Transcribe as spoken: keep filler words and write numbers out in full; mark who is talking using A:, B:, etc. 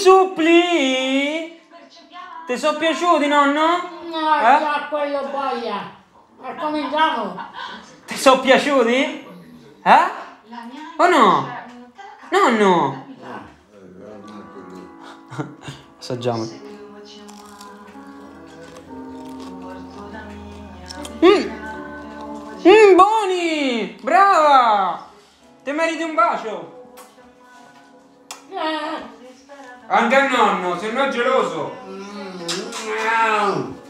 A: suppli? Ti sono piaciuti, nonno?
B: No,
A: Eh?
B: già quello boia. E cominciamo.
A: Ti sono piaciuti? Eh? O no? Nonno? Assaggiamo. Mmm! Mmm, buoni! Brava! Ti meriti un bacio!
B: Eh.
A: Anche al nonno, se no è geloso!
B: Mm.